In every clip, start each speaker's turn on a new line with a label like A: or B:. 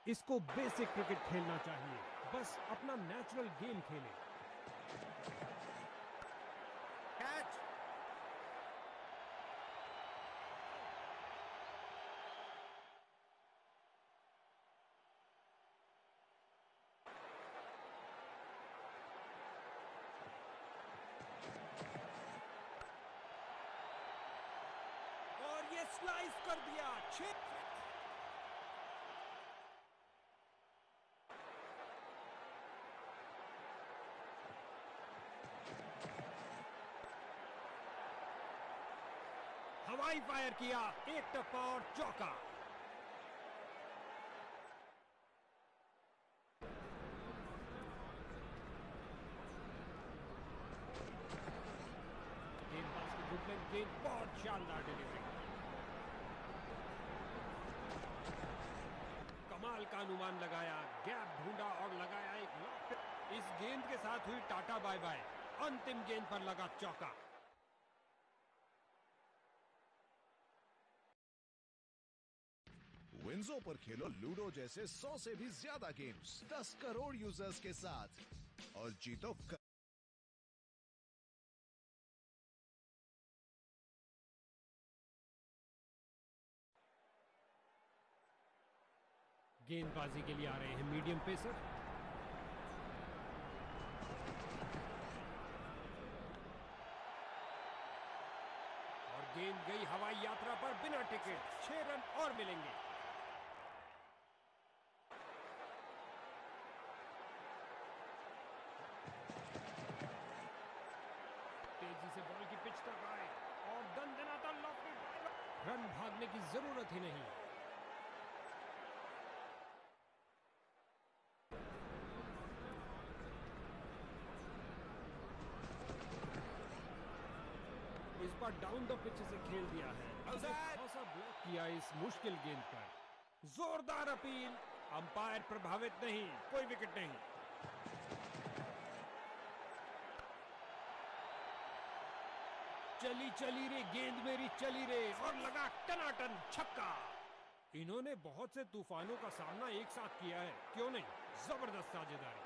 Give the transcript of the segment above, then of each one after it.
A: इसको basic cricket खेलना चाहिए, बस अपना नेचुरल गेम खेले।
B: कैच।
A: और ये स्लाइस कर दिया। 6 हवाई फायर किया, एक टप्पा और चौका। गेंदबाज की गुड लेंथ गेंद, बहुत शानदार डिलीवरी। कमाल का अनुमान लगाया, गैप ढूंढा और लगाया एक लॉफ्ट। इस गेंद के साथ हुई टाटा बाय बाय। अंतिम गेंद पर लगा चौका।
C: विंजो पर खेलो लूडो जैसे 100 से भी ज्यादा गेम्स 10 करोड़ यूजर्स के साथ और जीतो।
A: गेंदबाजी के लिए आ रहे हैं मीडियम पेसर। और गेंद गई हवाई यात्रा पर बिना टिकट। 6 रन और मिलेंगे। तेजी से बॉल की पिच तक आए और दंदनाता लॉफ्टेड। रन भागने की जरूरत ही नहीं। इस बार डाउन द पिच से खेल दिया है। खासा ब्लॉक किया इस मुश्किल गेंद पर। जोरदार अपील, अंपायर प्रभावित नहीं, कोई विकेट नहीं। चली चली रे गेंद मेरी चली रे, और लगा टनाटन छक्का। इन्होंने बहुत से तूफानों का सामना एक साथ किया है, क्यों नहीं। जबरदस्त साझेदारी।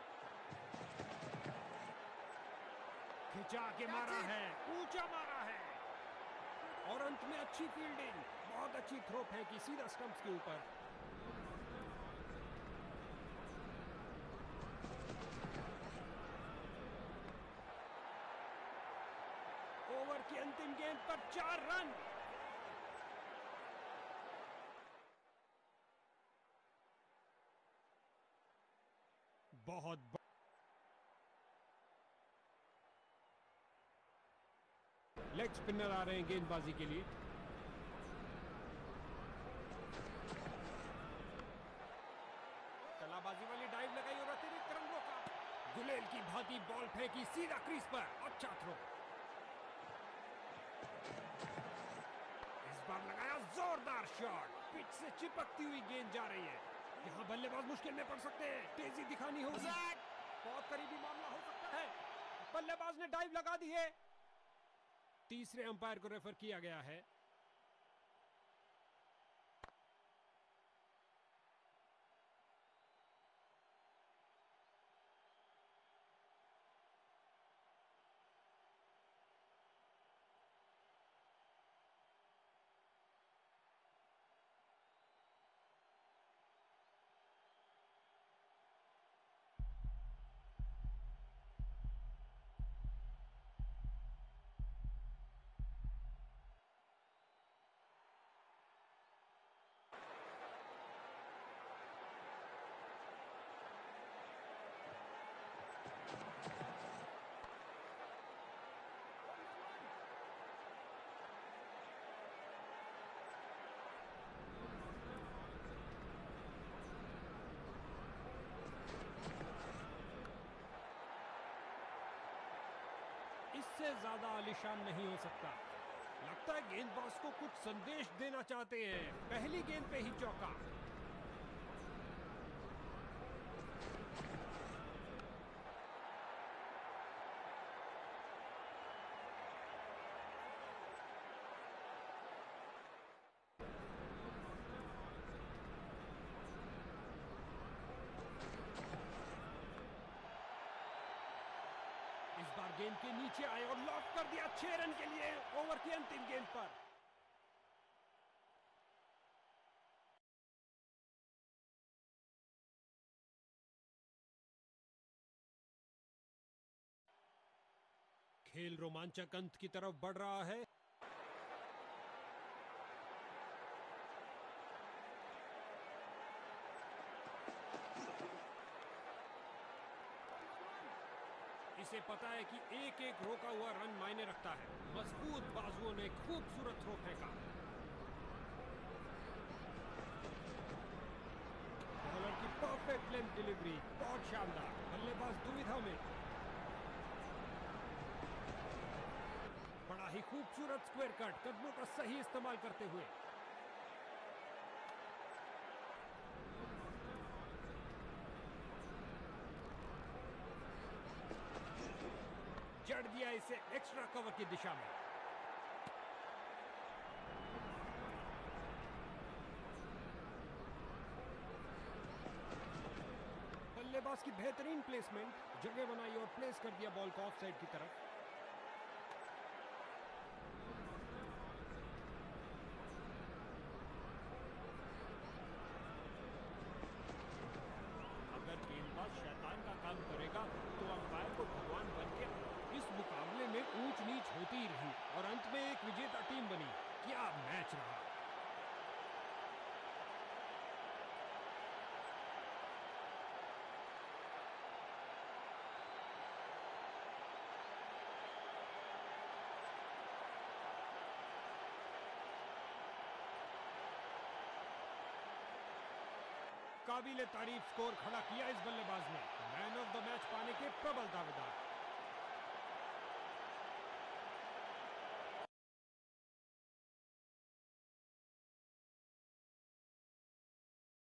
A: खिंचा के मारा है, ऊंचा मारा है, और अंत में अच्छी फील्डिंग। बहुत अच्छी थ्रो फेंकी सीधा स्टंप्स के ऊपर। ओवर की अंतिम गेंद पर 4 रन। बहुत लेग स्पिनर आ रहे हैं गेंदबाजी के लिए। कलाबाजी वाली डाइव लगाई और अतिरिक्त रन रोका। गुलेल की भांति बॉल फेंकी सीधा क्रीज पर। अच्छा थ्रो। इस बार लगाया जोरदार शॉट। पिच से चिपकती हुई गेंद जा रही है। यहां बल्लेबाज मुश्किल में पड़ सकते हैं, तेजी दिखानी होगी। बहुत करीबी मामला हो सकता है। बल्लेबाज ने डाइव लगा दी है। तीसरे अंपायर को रेफर किया गया है। इससे ज्यादा आलीशान नहीं हो सकता। लगता है गेंदबाज को कुछ संदेश देना चाहते हैं। पहली गेंद पे ही चौका। गेंद के नीचे आए और लॉक कर दिया 6 रन के लिए ओवर की अंतिम गेंद पर। खेल रोमांचक अंत की तरफ बढ़ रहा है। इसे पता है कि एक एक रोका हुआ रन मायने रखता है। मजबूत बाजुओं ने खूबसूरत थ्रो फेंका। बॉलर की परफेक्ट लेंथ डिलीवरी, बहुत शानदार। बल्लेबाज दुविधा में। बड़ा ही खूबसूरत स्क्वायर कट, कदमों का सही इस्तेमाल करते हुए। जड़ दिया इसे एक्स्ट्रा कवर की दिशा में। बल्लेबाज की बेहतरीन प्लेसमेंट, जगह बनाई और प्लेस कर दिया बॉल को ऑफ साइड की तरफ। अगर गेंदबाज शैतान का काम करेगा तो अंपायर को भगवान बनके। इस मुकाबले में ऊंच नीच होती ही रही और अंत में एक विजेता टीम बनी। क्या मैच रहा। काबिले तारीफ स्कोर खड़ा किया इस बल्लेबाज ने। मैन ऑफ द मैच पाने के प्रबल दावेदार।